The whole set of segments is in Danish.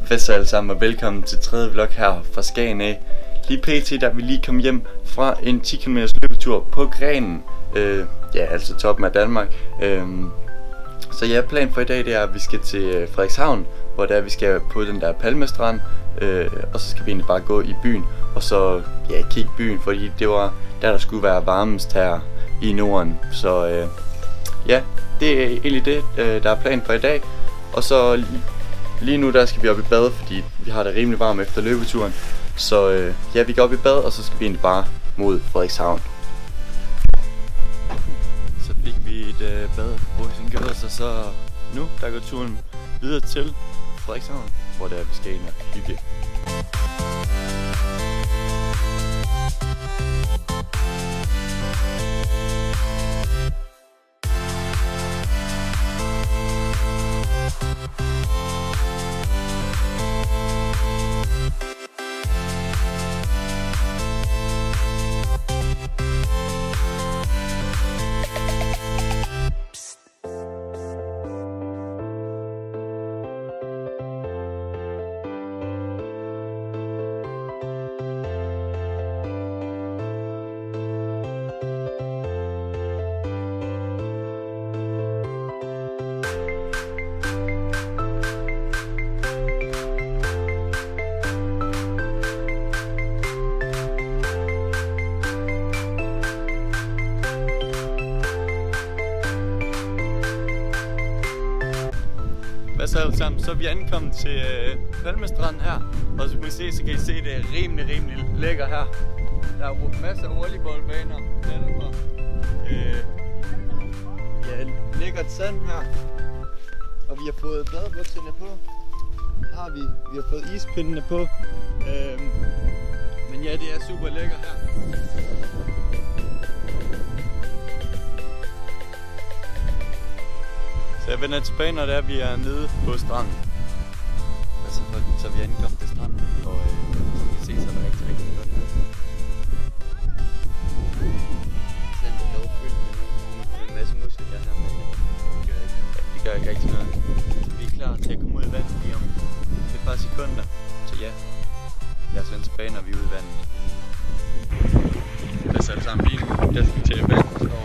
Hvad så alle sammen, og velkommen til tredje vlog her fra Skagen af. Lige pt. Der vi lige kom hjem fra en 10 km løbetur på Grenen. Ja, altså toppen af Danmark. Så ja, planen for i dag det er, at vi skal til Frederikshavn, hvor der vi skal på den der Palmestrand. Og så skal vi egentlig bare gå i byen, og så ja, kigge byen, fordi det var der skulle være varmest her i Norden. Så ja, det er egentlig det, der er planen for i dag. Og så lige nu der skal vi op i bad, fordi vi har det rimelig varmt efter løbeturen. Så ja, vi går op i bad, og så skal vi egentlig bare mod Frederikshavn. Så fik vi et bad på Helsingør, så nu der går turen videre til Frederikshavn, hvor der vi skal ind og hygge. Hvad så alle sammen? Så er vi ankommet til Palmestrand her, og så kan I se, det er rimelig lækker her. Der er masser af volleyballbaner, ja, lækkert sand her, og vi har fået badebukserne på. Vi har fået ispindene på, men ja, det er super lækker her. Så jeg vender tilbage, når det er, vi er nede på stranden. Altså, så vi er ankommet til stranden, og som I kan se, så er der rigtig godt her. Sandet er dog fyldt med en masse muslinger her, men det gør ikke rigtig noget. Så vi er klar til at komme ud i vandet lige om et par sekunder. Så ja, lad os vende tilbage, når vi er ude i vandet. Lad os alle sammen lige nu, jeg skal til vandet, og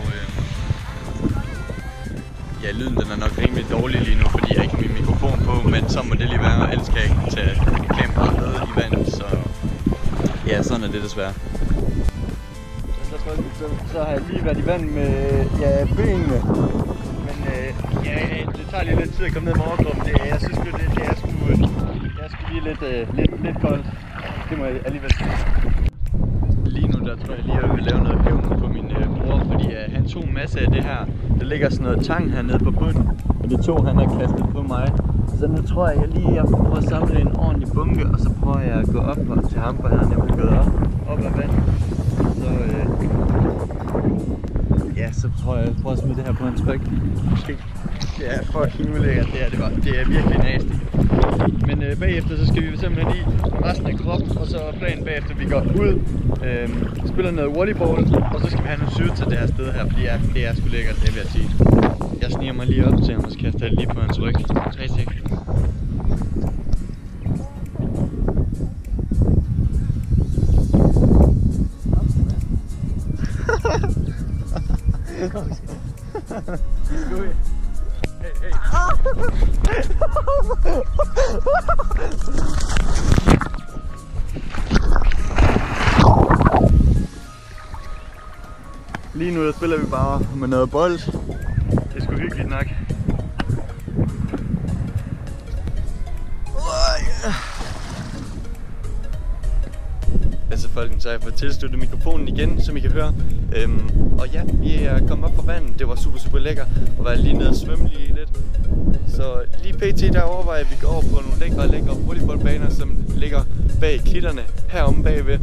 ja, lyden den er nok rimelig dårlig lige nu, fordi jeg ikke har min mikrofon på, men så må det lige være, ellers kan jeg ikke tage kameraet med i vandet, så ja, sådan er det desværre. Så har jeg lige været i vand med benene, men ja, det tager lige lidt tid at komme ned med overkroppen. Jeg synes det er sgu lige lidt koldt, det må jeg alligevel sige. Lige nu der tror jeg lige, at jeg vil lave noget hævn på min bror, fordi han tog en masse af det her. Der ligger sådan noget tang hernede på bunden, og det tog han har kastet på mig. Så nu tror jeg lige, at jeg prøver at samle en ordentlig bunke, og så prøver jeg at gå op til ham, for han er nemlig gået op af vandet. Så ja, så prøver jeg at smide det her på en tryk. Måske. Det er fucking ulækkert, det er virkelig nasty. Men bagefter så skal vi simpelthen i resten af kroppen, og så er planen bagefter, at vi går ud, spiller noget volleyball, og så skal vi have noget syre til det her sted her, fordi det er sgu lækkert, det vil jeg sige. Jeg sniger mig lige op til ham, og så kaster jeg lige på hans ryg. 3 sekunder. Hey. Lige nu der spiller vi bare med noget bold. Det er sgu hyggeligt nok. Altså folkens, så har jeg fået tilsluttet mikrofonen igen, som I kan høre. Og ja, vi er kommet op fra vandet. Det var super lækker og var lige nede og svømme lige lidt. Så lige pt. Der overvejer vi går over på nogle lækre volleyballbaner, som ligger bag klitterne heromme bagved.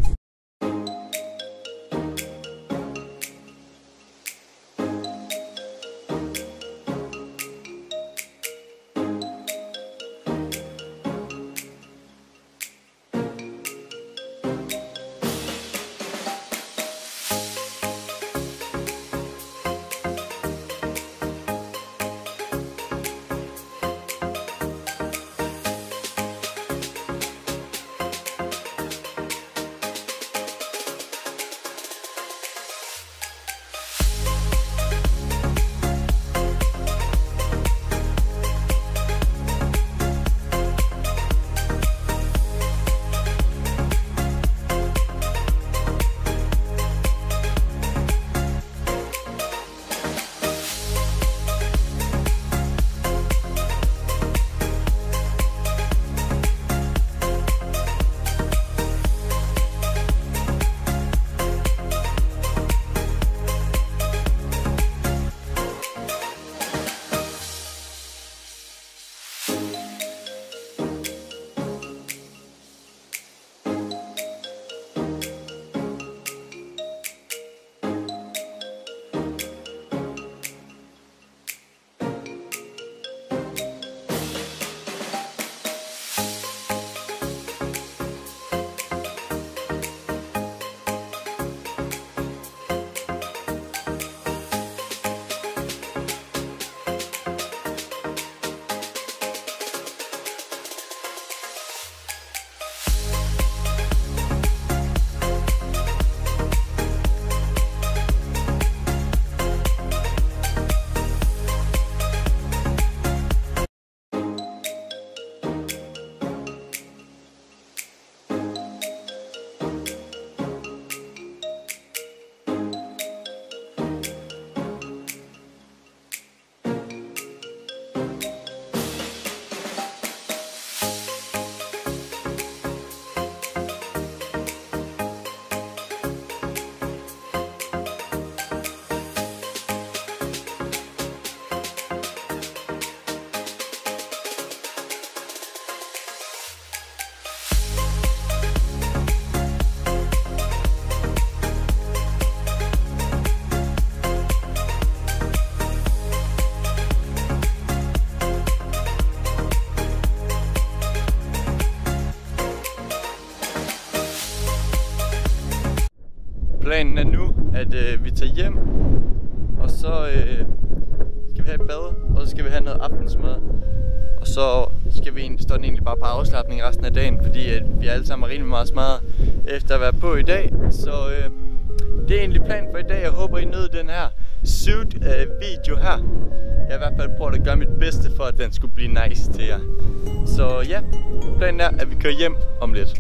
bade, og så skal vi have noget aftensmad. Og så skal vi egentlig bare på afslapning resten af dagen, fordi vi alle sammen er rimelig meget smadret efter at være på i dag. Så det er egentlig planen for i dag. Jeg håber I nød den her suit video her. Jeg har i hvert fald prøvet at gøre mit bedste for, at den skulle blive nice til jer. Så ja, planen er, at vi kører hjem om lidt.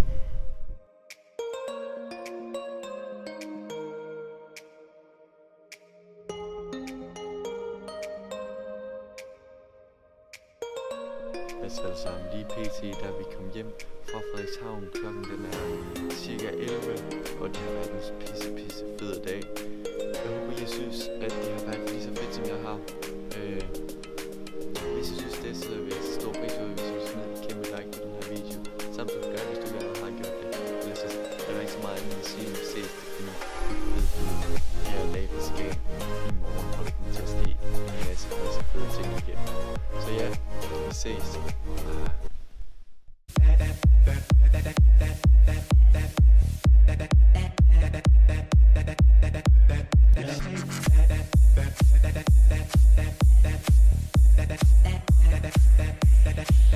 Altså alle sammen, lige pt. Da vi kom hjem fra Frederikshavn, klokken den er cirka 11, og det har været en pisse fed dag. Jeg håber, I synes, at det har været lige så fedt, som jeg har. Hvis I synes det, så vil jeg stor pris ud, hvis I vil smide et kæmpe like på den her video. Samt at gøre, hvis du allerede har gjort det. Ellers så er der ikke så meget andet at sige, vi ses i her lavt skab i morgen, og det kommer til at ske en masse fede ting igen. Så ja, vi ses.